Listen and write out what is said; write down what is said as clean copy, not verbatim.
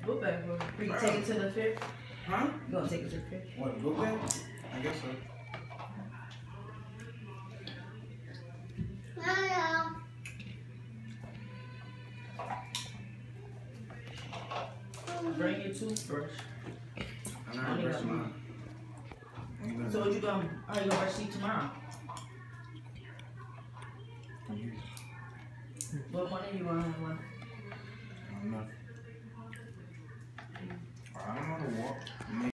book bag for you. Take it to the fifth? Huh? You gonna take it to the fifth? What, book bag? I guess so. Bring your toothbrush. I'm not brushing mine. So what you gonna, how you gonna brush teeth tomorrow? What morning you gonna have one? I don't know. I don't know to walk.